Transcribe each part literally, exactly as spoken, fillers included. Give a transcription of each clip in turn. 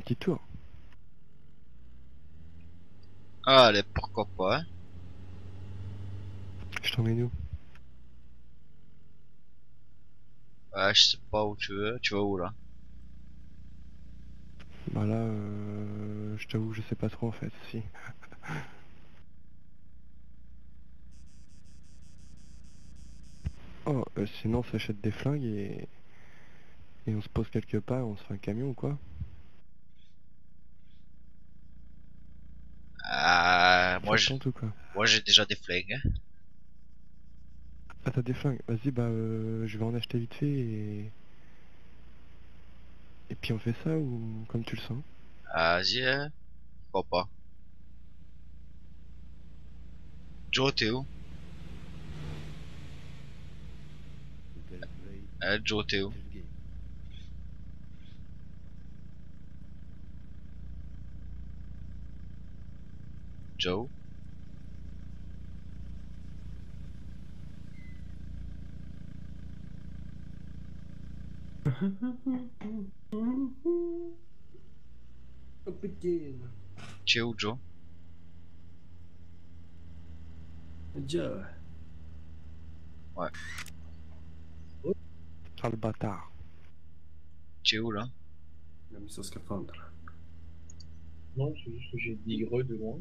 petit tour. Ah, allez, pourquoi pas, hein. Je t'emmène où? Ouais, je sais pas où tu veux. Tu vas où là? Bah là, euh, je t'avoue, je sais pas trop en fait, si. Oh, euh, sinon on s'achète des flingues et... et on se pose quelque part, on se fait un camion ou quoi? Ah, moi Ça te je, tente ou quoi? moi j'ai déjà des flingues, hein. Ah t'as des flingues? Vas-y, bah euh, je vais en acheter vite fait et... Et puis on fait ça ou comme tu le sens? Ah, vas-y, hein. Pourquoi pas. Joe, t'es où? Eh, Joe, t'es où? Joe? Oh putain. Tu es où, Joe? Joe. Ouais. Ah le bâtard. Tu es où là? Il a mis son scaphandre. Non, c'est juste que j'ai dit re de loin.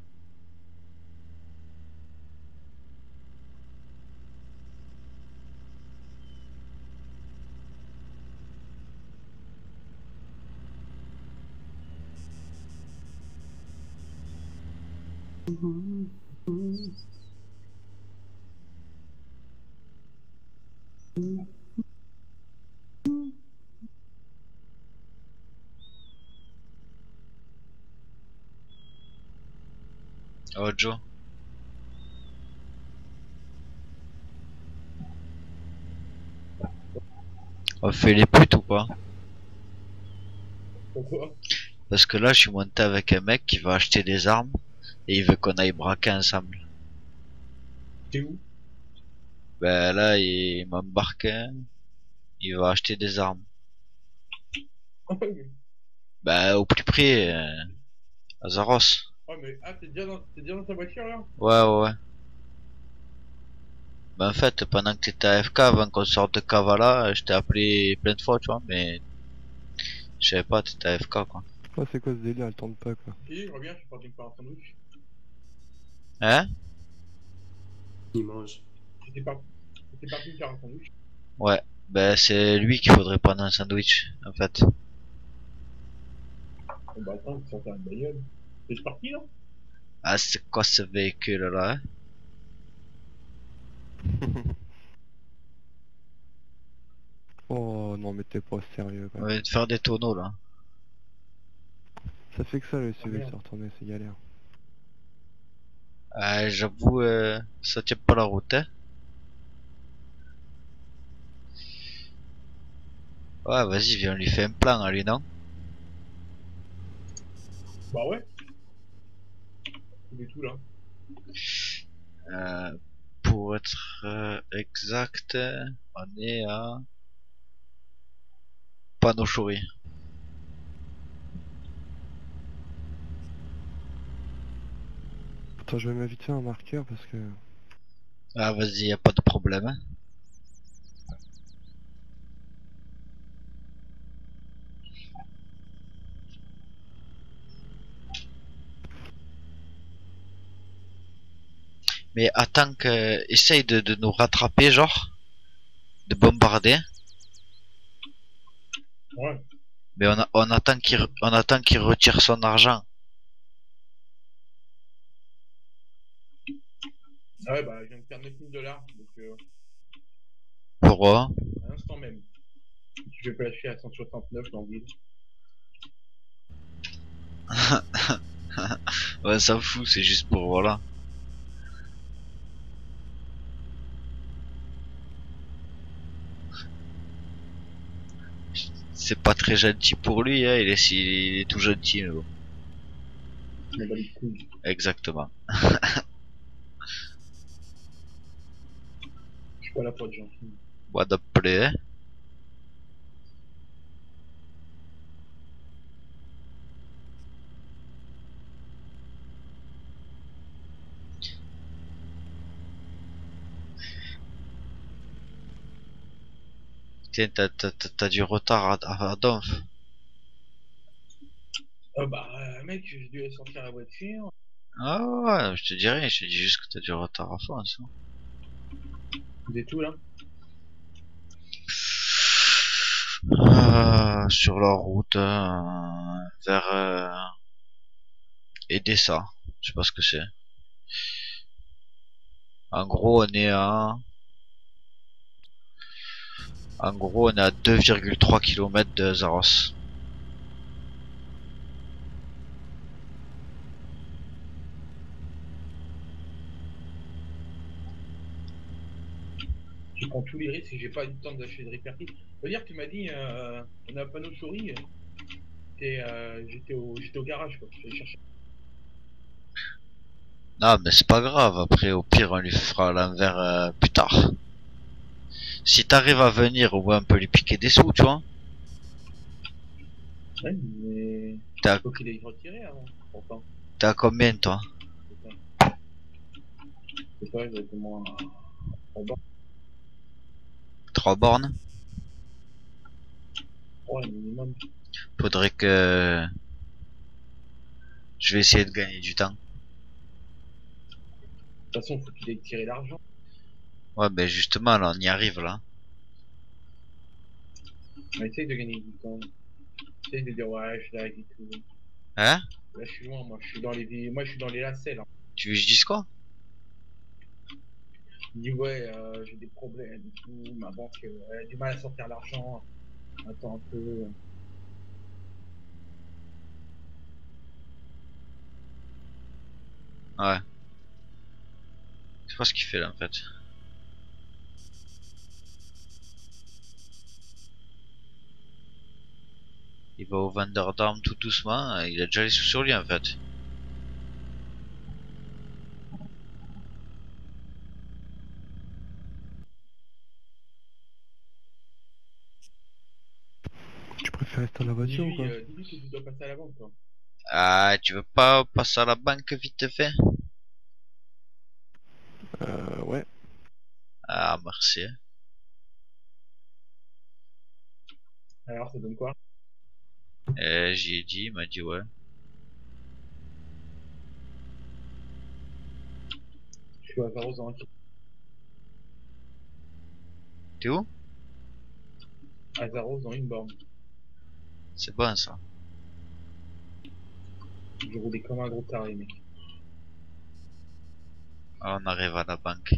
Oh, Joe. On fait les putes ou pas? Pourquoi? Parce que là, je suis monté avec un mec qui va acheter des armes et il veut qu'on aille braquer ensemble. T'es où? Ben là, il m'embarque, hein. Il va acheter des armes. Ah mais, Ben au plus près, euh, à Zaros. ah, mais ah, t'es déjà dans, t'es déjà dans ta voiture là? Ouais, ouais, ouais. Ben en fait, pendant que t'étais A F K, avant qu'on sorte de Kavala, je t'ai appelé plein de fois, tu vois, mais je savais pas, t'étais A F K, quoi. Oh c'est quoi ce délire, elle tente pas quoi. Si, je reviens, je suis parti me faire un sandwich. Hein? Il mange. J'étais parti, j'étais parti me faire un sandwich. Ouais. Ben c'est lui qu'il faudrait prendre un sandwich, en fait. Bon bah attends, tu sortais une bagnole. T'es parti là? Ah, c'est quoi ce véhicule-là, hein? Oh non mais t'es pas sérieux On quoi. va te faire des tonneaux, là. Ça fait que ça le Ah S U V merde. se retourner, c'est galère. Ah, j'avoue, euh, ça tient pas la route, hein. Ouais, vas-y, viens, on lui fait un plan, à lui, non? Bah ouais. Du tout là. Euh, pour être euh, exact, on est à Panochori. Attends, je vais m'inviter un marqueur parce que... Ah, vas-y, y a pas de problème, hein. Mais attends que, essaye de, de nous rattraper, genre, de bombarder. Ouais. Mais on, a- on attend qu'il, re- on attend qu'il retire son argent. Ah ouais, bah je viens de faire neuf mille dollars. Donc euh, Pourquoi? à l'instant même. Je vais placer à cent soixante-neuf dans le vide. Ouais, ça fout, c'est juste pour, voilà. C'est pas très gentil pour lui, hein, il est, il est tout gentil, mais bon. Je m'en bats les couilles. Exactement. Je suis pas là pour être gentil. What the play, hein. Tiens, t'as t'as- t'as- t'as du retard à, à, à Donf. Euh, bah, euh, mec, j'ai dû sortir la voiture. Ah ouais, je te dis rien, je te dis juste que t'as du retard à fond, ça. C'est tout là. Ah, sur la route euh, vers euh, Edessa. Je sais pas ce que c'est. En gros, on est à en gros, on est à deux virgule trois kilomètres de Zaros. Je prends tous les risques et j'ai pas eu le temps d'acheter de repair kit. Ça veut dire que tu m'as dit, euh, on a un panneau de souris. Et euh, j'étais au, j'étais au garage quoi. J'allais chercher. Non, mais c'est pas grave. Après, au pire, on lui fera l'envers euh, plus tard. Si t'arrives à venir, au moins on peut lui piquer des sous, tu vois. Ouais, mais. T'es à, Faut qu'il aille retirer avant. Pourtant. t'es à combien, toi? C'est ça. C'est pas exactement un bord. Trois bornes? Ouais, minimum. Faudrait que je vais essayer de gagner du temps. De toute façon, faut qu'il aille tirer l'argent. Ouais, ben justement, là, on y arrive, là. On essaye de gagner du temps. Essaye de dire, ouais, je l'arrête et tout. Hein? Là, je suis loin, moi. Je suis dans les, moi, je suis dans les lacets, là. Tu veux que je dise quoi? Il dit, ouais, euh, j'ai des problèmes et tout. Ma banque, euh, elle a du mal à sortir l'argent. Attends un peu. Ouais. C'est pas ce qu'il fait, là, en fait. Il va au vendeur d'armes tout doucement, il a déjà les sous sur lui en fait. Tu préfères rester dans la voiture ou Dis-lui, quoi? euh, dis-lui que tu dois passer à la banque, toi. Ah, tu veux pas passer à la banque vite fait? Euh, ouais. Ah, merci. Alors, ça donne quoi? Et j'y ai dit, il m'a dit ouais. Je suis à zéro dans un T'es où? à zéro dans une borne. C'est bon ça. Je roulais comme un gros taré, mec. Ah, on arrive à la banque.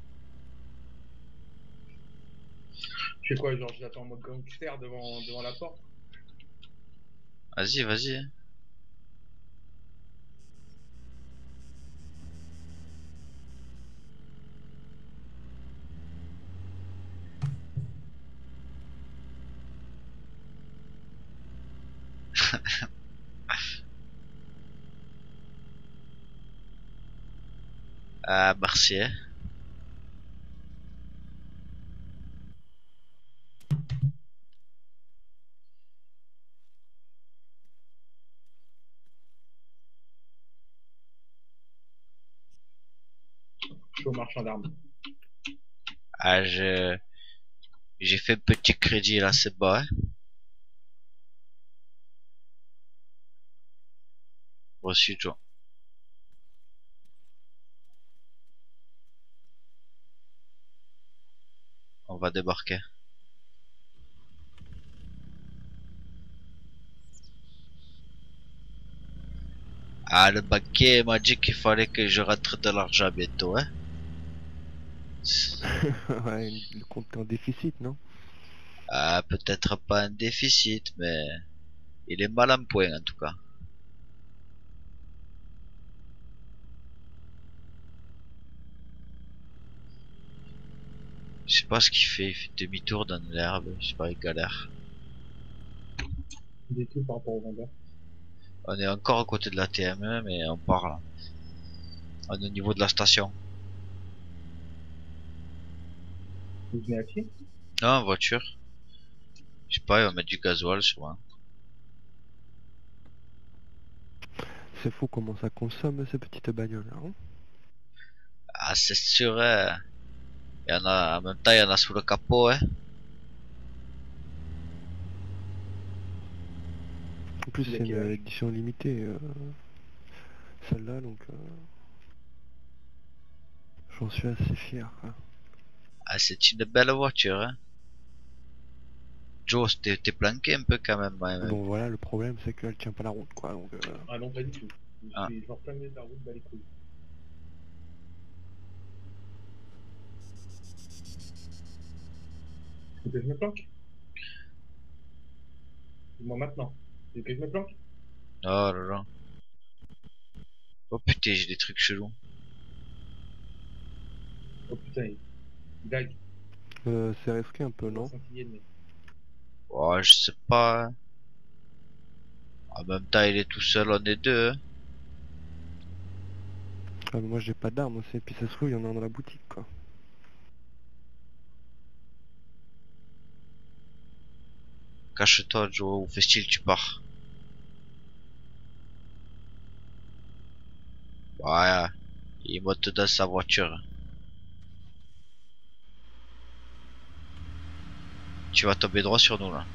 Je fais quoi, genre, je l'attends en mode gangster devant, devant la porte? Vas-y, vas-y. Ah, merci. Je suis au marchand d'armes. Ah, je... j'ai fait petit crédit là, c'est bas. Hein. Reçu, toi. On va débarquer. Ah, le banquier m'a dit qu'il fallait que je rentre de l'argent bientôt, hein. Ouais, le compte est en déficit, non? Ah, peut-être pas un déficit, mais il est mal en point en tout cas. Je sais pas ce qu'il fait, il fait demi-tour dans l'herbe, je sais pas, il galère. Des tout par rapport au vendeur. On est encore à côté de la T M E, mais on part là. On est au niveau de la station. Vous venez à pied? Non, en voiture. Je sais pas, il va mettre du gasoil sûrement. C'est fou comment ça consomme ces petites bagnoles, hein? Ah, c'est sûr, hein. Il y en a, en même temps, il y en a sous le capot, hein. En plus, Il a c'est quel une âge édition limitée, euh, celle-là, donc euh, j'en suis assez fier, quoi. Ah, c'est une belle voiture, hein. Joe, t'es t'es planqué un peu quand même. Ouais, ouais. Bon, voilà, le problème, c'est qu'elle tient pas la route, quoi, donc... euh, Ah non, pas du tout. Je Ah. suis genre plein milieu de la route, bah les couilles. Faut que je me planque. Dis-moi maintenant. Faut que je me planque. Oh là là. Oh putain, j'ai des trucs chelous. Oh putain, il il lag. euh, c'est risqué un peu, On va non? scintiller le mec. Oh, je sais pas. En même temps, il est tout seul, on est deux, hein. Ah, mais moi, j'ai pas d'armes aussi, et puis ça se trouve, il y en a un dans la boutique, quoi. Cache-toi, Joe, ou fais-t-il, tu pars. Ouais, il monte dans sa voiture. Tu vas tomber droit sur nous, là.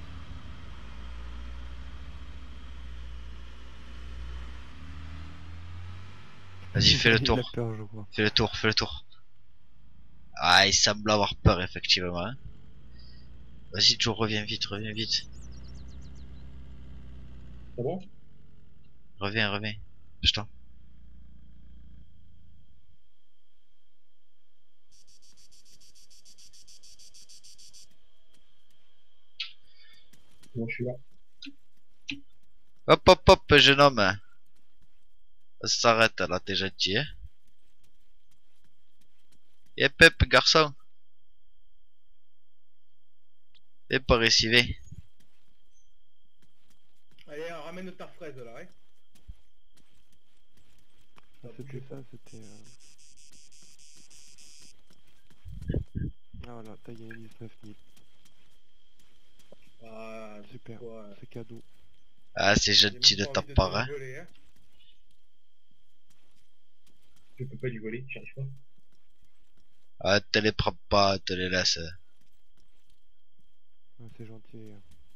Vas-y, fais le Il a tour. peur, je crois. Fais le tour, fais le tour. Ah, il semble avoir peur, effectivement, hein. Vas-y, Joe, reviens vite, reviens vite. C'est bon? Reviens, reviens. Putain. Bon, je suis là. Hop, hop, hop, jeune homme. Ça s'arrête, là, t'es gentil, hein. Yep, yep, garçon. Viens par ici, viens. Allez, ramène ta fraise là, hein. Ah, c'était ça, c'était... euh, Ah voilà, t'as gagné dix-neuf mille. Ah, Super, quoi, c'est cadeau. Ah, c'est j'ai gentil de même pas ta envie de part, te hein. voler, hein. Je peux pas lui voler, j'y arrive pas. Ah, te les prends pas, te les laisse. Ah, c'est gentil.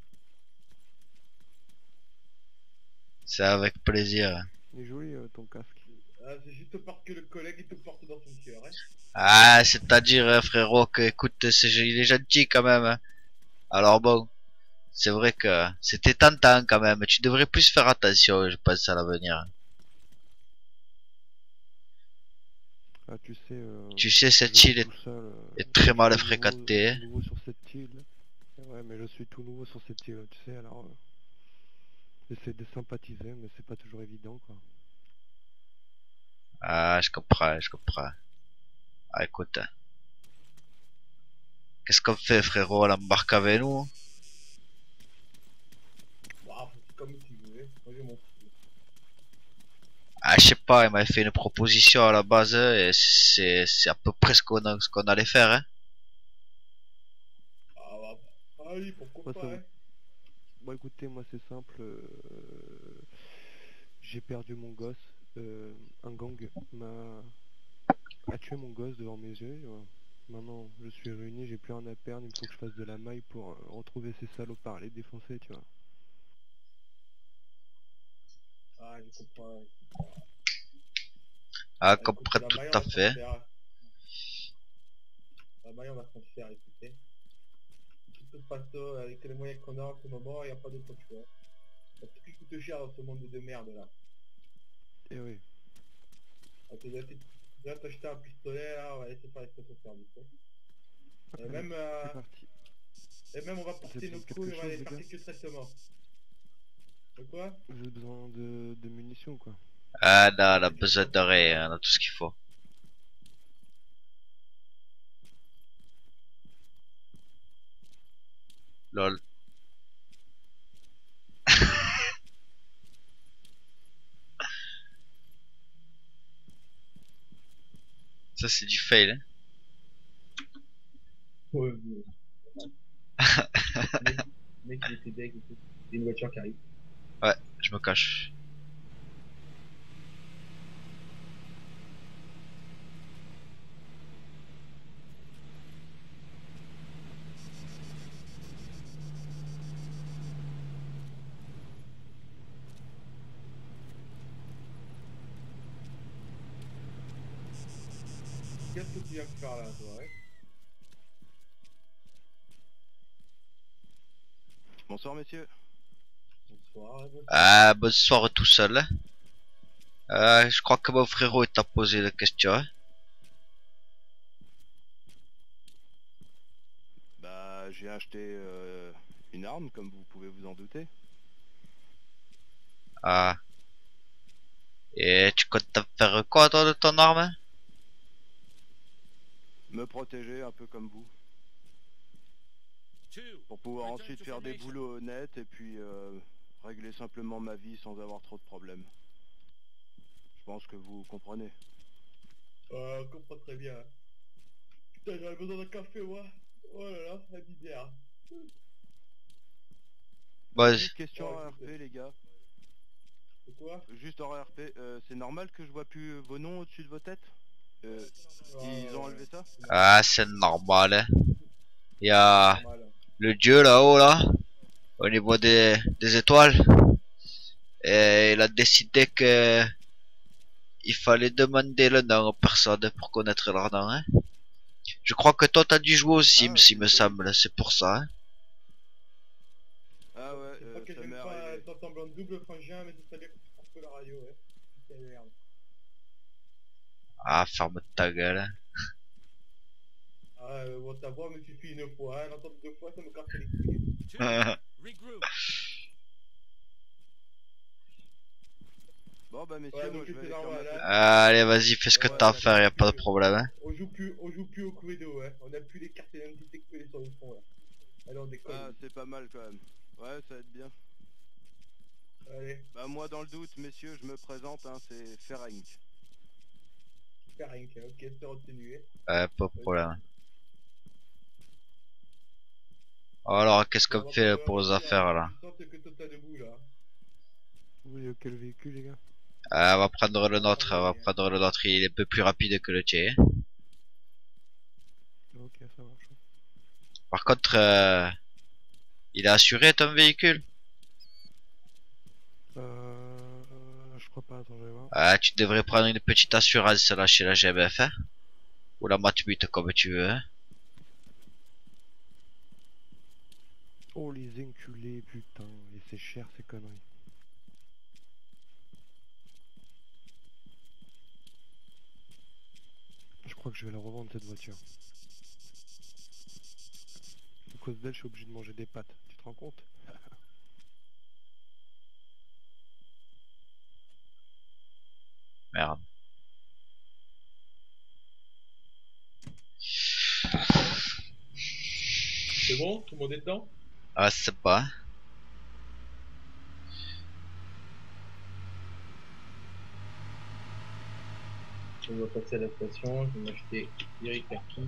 C'est avec plaisir. Il est joli, euh, ton casque. Ah, c'est juste parce que le collègue il te porte dans son cœur, hein. Ah, c'est-à-dire, euh, frérot, que, écoute, c'est, il est gentil quand même, hein. Alors bon, c'est vrai que c'était tentant quand même. Tu devrais plus faire attention, je pense, à l'avenir. Ah, tu sais... euh, Tu sais, je cette suis île est, tout seul, euh, est très je mal suis nouveau, fréquentée, hein. nouveau sur cette île. Ouais, mais je suis tout nouveau sur cette île, tu sais, alors... euh, j'essaie de sympathiser, mais c'est pas toujours évident, quoi. Ah, je comprends, je comprends. Ah, écoute. Qu'est-ce qu'on fait, frérot? On l'embarque avec nous? Waouh, c'est comme tu veux, hein. Moi je m'en fous. Ah, je sais pas, il m'avait fait une proposition à la base, et c'est, c'est à peu près ce qu'on a- ce qu'on allait faire, hein. Ah, bah, bah, ah oui, pourquoi Ouais, ça pas, va. hein. Bon, écoutez, moi, c'est simple. euh, J'ai perdu mon gosse. euh, Un gang m'a a tué mon gosse devant mes yeux. euh. Maintenant, je suis réuni, j'ai plus rien à perdre. Il me faut que je fasse de la maille pour euh, retrouver ces salopards, les défoncer, tu vois. Ah, je comprends. Ah, Bah, écoute, comprends la tout maille, on à va s'en fait. faire. La maille, on va s'en faire, écoutez. De toute façon, avec les moyens qu'on a en ce moment, il n'y a pas d'autre choix. Parce que tout qui coûte cher dans ce monde de merde là. Et oui. Ah, tu dois t- tu dois t'acheter un pistolet là, on va laisser faire les stations service, hein. Et Allez, même, euh, c'est parti. et même on va Vous porter avez nos besoin de couilles, quelque on va chose, les les faire gars quelques traitements. De quoi? Vous avez besoin de, de munitions, quoi. Ah, non, on a besoin de rien, on a tout ce qu'il faut. Lol. Ça, c'est du fail, hein. Ouais, ouais. Le mec, le mec, il était deg et tout. Il y a une voiture qui arrive. Ouais, je me cache. Qu'est-ce que tu viens de faire là, toi, ouais? Bonsoir messieurs. Bonsoir, ouais, bonsoir. Ah, bonsoir tout seul. Hein. Euh, je crois que mon frérot t'a posé la question. Hein. Bah j'ai acheté euh, une arme comme vous pouvez vous en douter. Ah. Et tu comptes faire quoi toi de ton arme? Me protéger un peu comme vous. Pour pouvoir ensuite faire des boulots honnêtes et puis euh, régler simplement ma vie sans avoir trop de problèmes. Je pense que vous comprenez. Euh, on comprend très bien. Putain, j'aurais besoin d'un café, moi. Oh là là, la misère. Bah, Juste question Ouais, en R P écoute. les gars. C'est quoi? Juste en R P, euh, c'est normal que je vois plus vos noms au-dessus de vos têtes euh, Ils Ah, ont ouais, enlevé ça c'est ah, c'est normal. Hein. Il y normal, a normal. le dieu là-haut là, au niveau des, des étoiles. Et il a décidé que il fallait demander le nom aux personnes pour connaître leur nom. Hein. Je crois que toi t'as dû jouer aux Sims, Ah, c'est il une me bonne semble, c'est pour ça. Hein. Ah ouais, C'est pas euh, que ça j'aime m'est pas arrivé. t'entendre en double frangin, mais c'est très bien que tu coupes la radio, ouais. Putain de merde. Ah, ferme ta gueule. Hein. Ah, euh, bon, ta voix me suffit une fois, hein. L'entendre deux fois, ça me casse les couilles. Bon bah messieurs, Ouais, moi donc je vais c'est aller faire ma normal, petite... hein. Allez, vas-y, fais ce que Ouais, t'as à ouais, faire, y a pas de plus- problème. Hein. On joue plus, on joue plus au Cluedo, hein. On a plus les cartes d'identité collées sur le front, là. Allez, on décolle. Ah, c'est pas mal quand même. Ouais, ça va être bien. Allez, Bah moi dans le doute, messieurs, je me présente, hein, c'est Ferenc. faire rien, ok, c'est retenu, hein. Ouais, pas de problème. Alors, qu'est-ce Bon, qu'on on va fait prendre pour la les voiture affaires la là? plus puissante que toi t'as debout, là. Vous voulez quel véhicule les gars? Euh, On va prendre le On va nôtre, prendre on le va mien. prendre le nôtre, il est un peu plus rapide que le tien. Ok, ça marche. Par contre, euh, il est assuré ton véhicule? Euh... Je crois pas, attends, je vais voir. Ah, tu devrais prendre une petite assurance là chez la G M F, hein? Ou la Matmut comme tu veux. Hein? Oh les enculés, putain, et c'est cher ces conneries. Je crois que je vais la revendre cette voiture. À cause d'elle, je suis obligé de manger des pâtes, tu te rends compte? Merde. C'est bon? Tout le monde est dedans? Ah, c'est pas. On va passer à la station, je vais m'acheter Eric Perkin.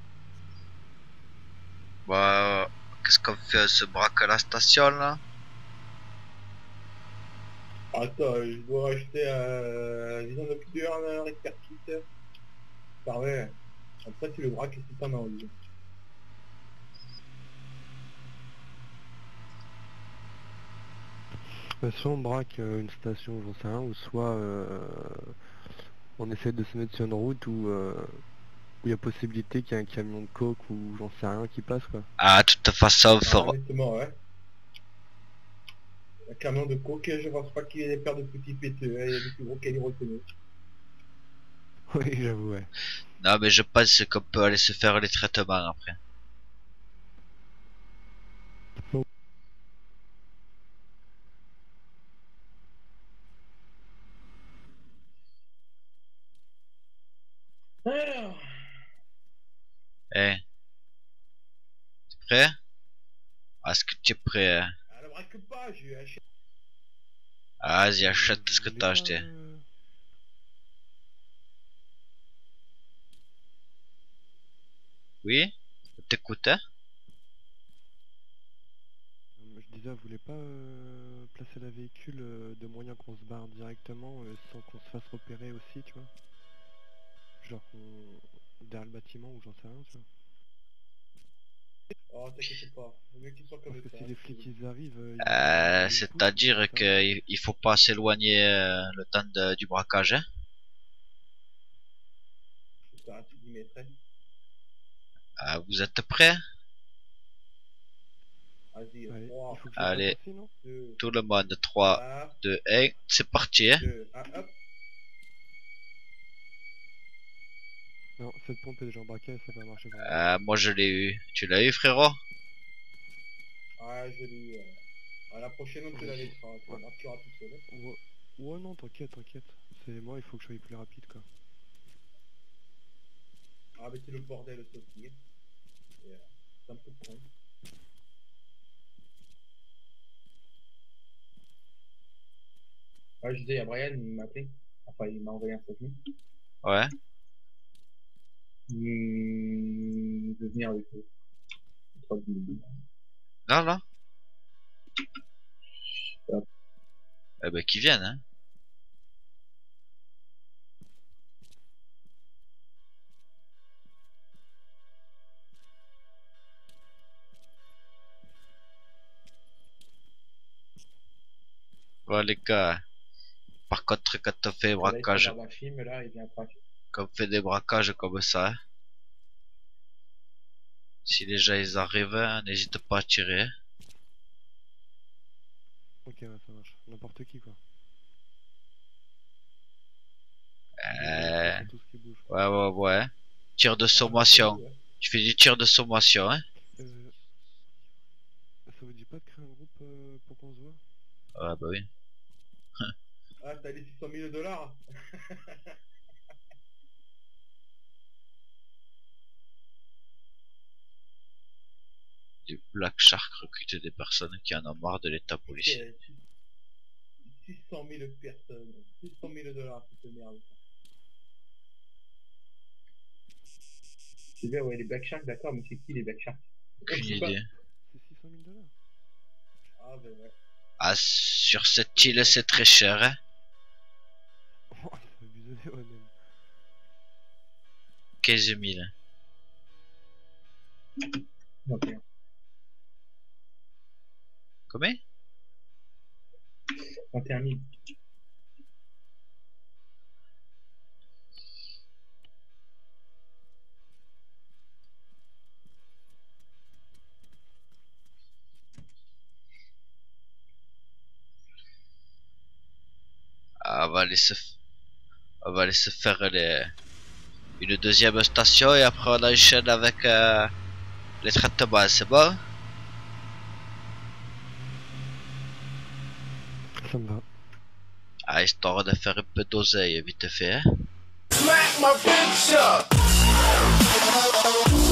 Bah, qu'est-ce qu'on fait? On se braque à la station là? Attends, je dois acheter un vision nocturne, un Eric Perkin. Pareil. Après tu le braques et si t'en as envie. Bah, soit on braque euh, une station, j'en sais rien, ou soit euh, on essaie de se mettre sur une route où euh, où il y a possibilité qu'il y ait un camion de coke ou j'en sais rien qui passe quoi. Ah, de toute façon, on Ah, fera... honnêtement, ouais. Un camion de coke, je pense pas qu'il y ait des paires de petits péteux, hein. Il y a des plus gros qu'elle retenus. Oui, j'avoue, ouais. Non, mais je pense qu'on peut aller se faire les traitements après. Ah, Eh, t'es prêt? Est-ce que tu es prêt? Hein? elle ne braque pas, je vais acheter. Ah, vas-y, Euh, achète vous ce que voulez t'as pas, acheté. euh, Oui? Je t'écoute, hein? Je disais, vous voulez pas euh, placer la véhicule euh, de moyen qu'on se barre directement euh, sans qu'on se fasse repérer aussi, tu vois? Genre qu'on... derrière le bâtiment ou j'en sais rien, tu vois? Oh, t'inquiète pas, le mieux qu'ils soient comme Parce que ça. si les flics ils arrivent, euh, ils, Euh, ils nous poussent, c'est-à-dire c'est ça? qu'il il faut pas s'éloigner euh, le temps de- du braquage, hein? C'est ça, tu qui mettrait. Ah, vous êtes prêts? Vas-y, Allez, trois, il faut que je Allez. passe aussi, non? deux, Tout le monde, trois, un, deux, un, c'est parti, hein? deux, un, hop. Non, cette pompe est déjà embarquée, ça va marcher pour moi. Euh, moi je l'ai eu. Tu l'as eu, frérot? Ah, je l'ai. Euh... À la prochaine, on te la laissera. Tu Ouais. marqueras tout seul. hein. Ouais, ouais, non, t'inquiète, t'inquiète. C'est moi, il faut que je sois plus rapide, quoi. Ah, mais c'est le bordel aussi. hein. Et, euh, C'est un peu con. Ah, je disais, il y a Brian, il m'a appelé. Enfin, il m'a envoyé un contenu. Ouais. Mmh, de venir avec eux. Je crois que- Non, non. Ouais. Eh ben, qu'ils viennent, hein. Bon, les gars. Par contre, quand on fait Là, il se braquage, regarde un film, là, il vient craquer. quand on fait des braquages comme ça, hein, si les gens ils arrivent, hein, n'hésite pas à tirer. hein. Ok, ouais, ça marche. N'importe qui, quoi. Euh, C'est tout ce qui bouge. ouais, ouais, ouais. Tir de Ah, sommation. ouais. Tu fais du tir de sommation, hein. Euh... Ça vous dit pas de créer un groupe euh, pour qu'on se voit? Ouais, bah oui. Ah, t'as les six cent mille dollars. Du Black Shark recruter des personnes qui en ont marre de l'état policier. six cent mille personnes. six cent mille dollars, cette merde. C'est bien, ouais, les Black Sharks, d'accord, mais c'est qui les Black Sharks? Aucune Je sais pas. idée. C'est six cent mille dollars? Ah, ben ouais. Ah, sur cette île, c'est très cher, hein. Oh, c'est abusé, ouais, même. quinze mille. Ok. Combien? trente et un mille. Ah, on va aller se, f- on va aller se faire les... une deuxième station et après on enchaîne avec euh, les traitements, c'est bon? Ça me va. Ah, histoire de faire un peu d'oseille vite fait, hein. Smack my bitch up.